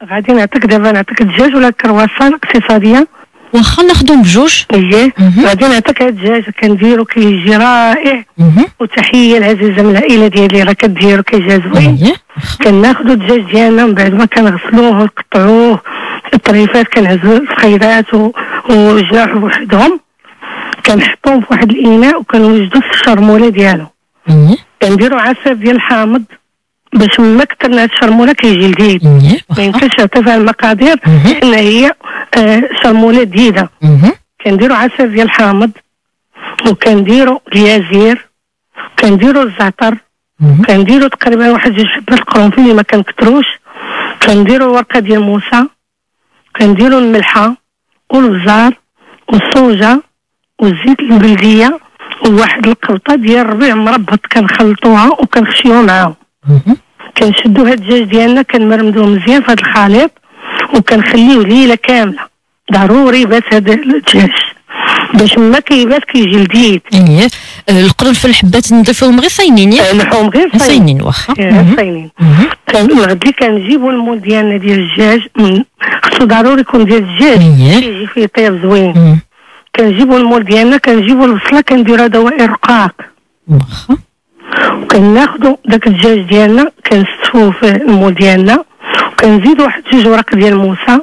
غادي نعطيك دابا، نعطيك الدجاج ولا الكرواسون اقتصاديه؟ واخا ناخذهم بجوج. اييه غادي نعطيك هاد الدجاج كنديرو كيجي رائع. وتحيه العزيزه من العائله ديالي راه كديرو كيجي زوين. كناخذوا الدجاج ديالنا من بعد ما كنغسلوه ونقطعوه الطريفات، كنعزلو الفخيرات وجناحو بوحدهم، كنحطوهم في واحد الاناء وكنوجدو الشرموله ديالو. كنديرو عصير ديال الحامض باش ما كثرنا هاد الشرموله كيجي لذيذ. ما يمكنش نعطي فيها المقادير لان هي شرموله جديده. كنديرو عصير ديال الحامض وكنديرو اليازير، كنديرو الزعتر، كنديرو تقريبا واحد 2 حبات القرنفل اللي ما كنكثروش، كنديرو ورقه ديال موسى، كنديرو الملحه والبزار والصوجه والزيت البلديه وواحد القرطه ديال الربيع مربط كنخلطوها وكنخشيوها معاهم. كنشدو هاد الدجاج ديالنا كنمرمدوه مزيان في هاد الخليط وكنخليوه ليله كامله. ضروري بات هاد الدجاج باش ما كيبات كيجي لذيذ. القرنفل حبات نضيفوهم غير صاينين ياك؟ نحوهم غير صاينين واخا صاينين. غادي كنجيبو المول ديالنا ديال الدجاج، خصو ضروري يكون ديال الدجاج كيجي فيه طياب زوين. كنجيبو المول ديالنا، كنجيبو البصله كنديروها دوائر رقاق واخا، وكناخدو داك الدجاج ديالنا كنستفوه في المول ديالنا وكنزيدو واحد 2 وراق ديال الموسى،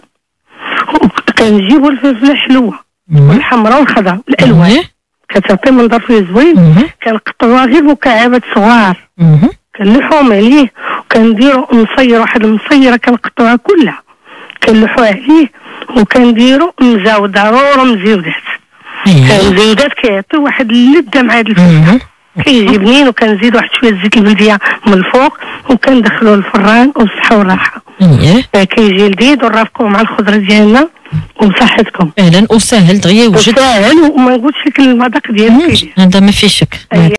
وكنجيبو الفلفله الحلوه والحمراء والخضراء الالوان كتعطي منظر فيه زوين. كنقطعوها غير مكعبات صغار، كنلوحوهم عليه وكنديرو نصير واحد المصيره كنقطعوها كلها كنلوحوها عليه وكنديرو مزاود، ضروري مزيودات. المزيودات كيعطيو واحد اللذه مع هاد الفلفله كيجي بنين. وكنزيد واحد شويه زيت البلديه من الفوق وكندخلوه للفران والصحه والراحه. كيجي لذيذ ونرافقوه مع الخضره ديالنا وصحتكم. اهلا وسهل دغيا يوجد وسهل وما نقولش لك المذاق ديالو هذا ما فيه شك.